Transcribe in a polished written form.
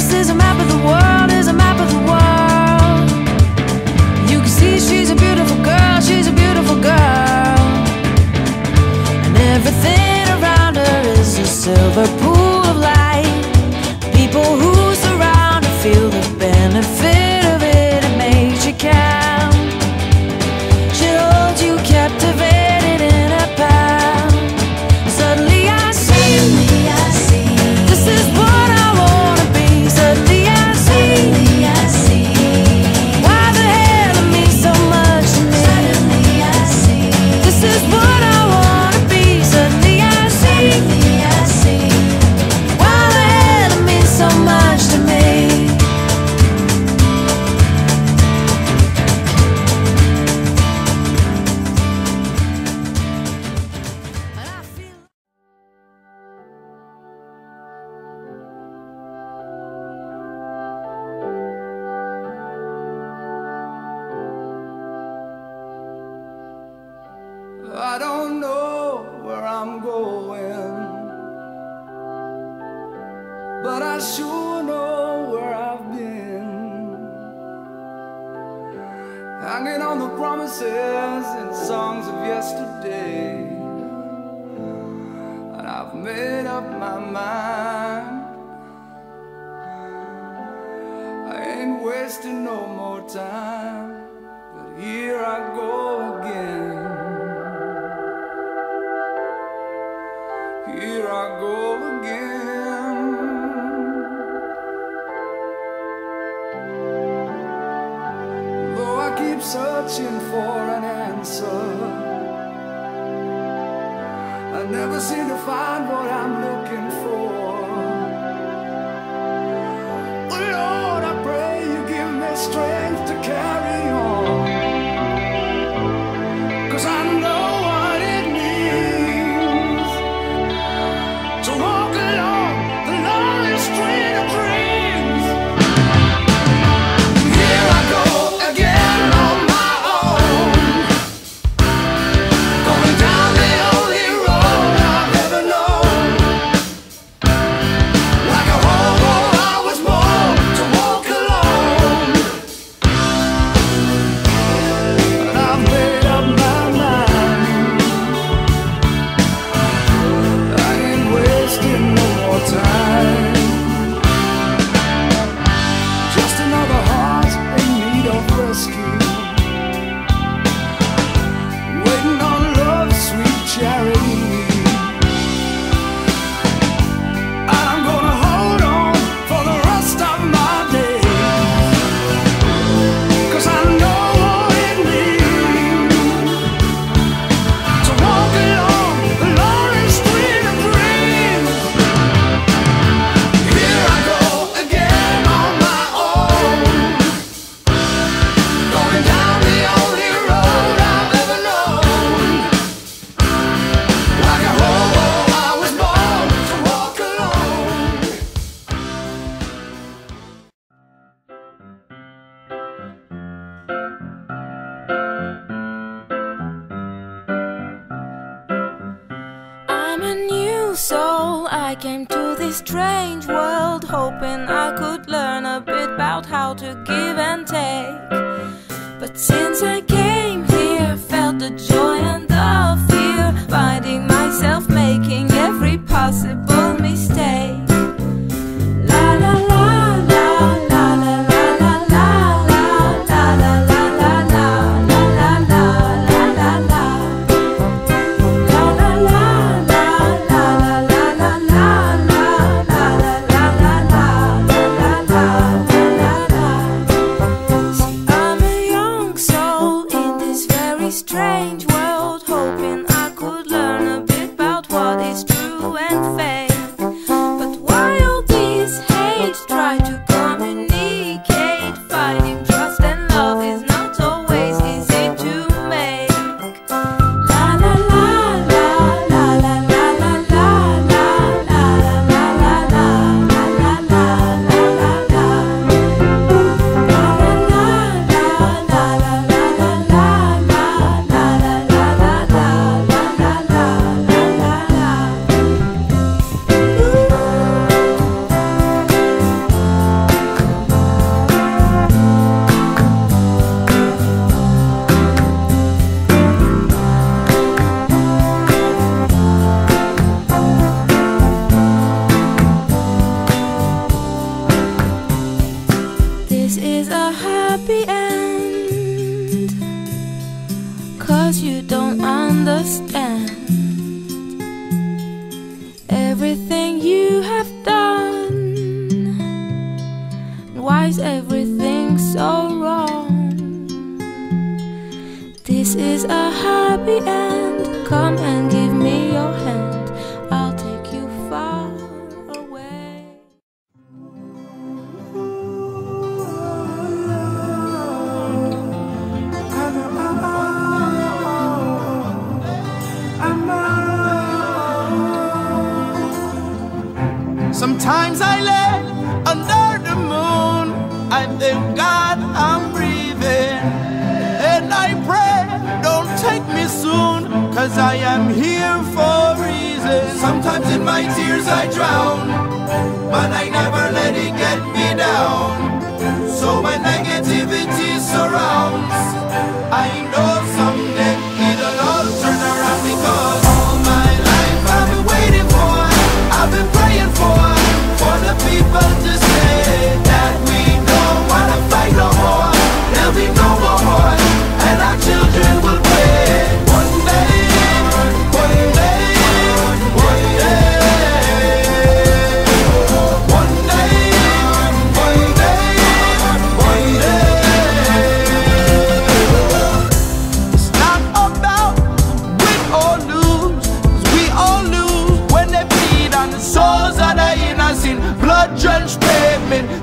This is a map of the world, is a map of the world. You can see she's a beautiful girl, she's a beautiful girl. And everything around her is a silver pool of light. People who surround her feel the benefit of it. It makes you count. She holds you captivated in her palm. Suddenly I see, this is what I wanna be. Suddenly I see, why the hell it means so much to me. Suddenly I see, this is what I wanna be. Suddenly I see, why the hell it means so much to me. I don't know where I'm going, but I sure know where I've been. Hanging on the promises and songs of yesterday, and I've made up my mind. I ain't wasting no more time, but here I go again. Here I go again. Though I keep searching for an answer, I never seem to find what I'm looking for. Oh Lord, I pray you give me strength to carry on, 'cause I know what it means to walk along the lonely street of dreams. Here I go again on my own, going down the only road I've ever known. Like a hobo, I was born to walk alone, and I've made up my mind. I ain't wasting no more time. Just another heart in need of rescue, waiting on love's sweet charity. And I'm gonna hold on for the rest of my days, 'cause I know what it means to walk along the lonely street of dreams. Here I go again on my own, going down the only road I've ever known. Like a hobo, I was born to walk alone. I'm a new soul, I came to this strange world hoping I could learn a bit about how to give and take. But since I came here, felt the joy and the fear, finding myself making every possible mistake. La la la la la la la la la la la la la la la la la la la la. La la la la la la la la la la la la la la. See, I'm a young soul in this very strange world, hoping I could learn a bit about what is true and fake. But why all this hate? Try to communicate. Finding trust and love is not always easy to make. La la la la la la la la la la la la la la la la la la. La la la la la la la la la la la la la la. This is a happy end, 'cause you don't understand everything you have done. Why is everything so wrong? This is a happy end. Come and give me your hand, I'll take you far away. Sometimes I lay under the moon, I thank God I'm breathing, and I pray, don't take me soon, 'cause I am here for a reason. Sometimes in my tears I drown, but I never let it get me down. So when negativity surrounds, I know someday it'll all turn around, because all my life I've been waiting for, I've been praying for the people to say that we don't wanna fight no more. There'll be no more war, and our children will pray. One day, one day, one day, one day, one day, one day. It's not about win or lose, 'cause we all lose when they bleed on the souls of the innocent. Blood-drenched pavement,